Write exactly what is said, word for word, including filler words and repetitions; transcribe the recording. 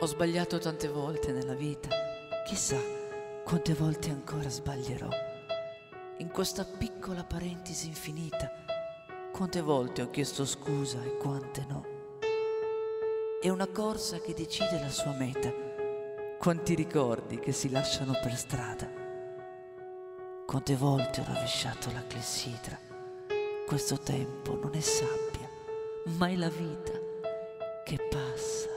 Ho sbagliato tante volte nella vita, chissà quante volte ancora sbaglierò. In questa piccola parentesi infinita, quante volte ho chiesto scusa e quante no. È una corsa che decide la sua meta, quanti ricordi che si lasciano per strada. Quante volte ho rovesciato la clessidra, questo tempo non è sabbia, ma è la vita che passa.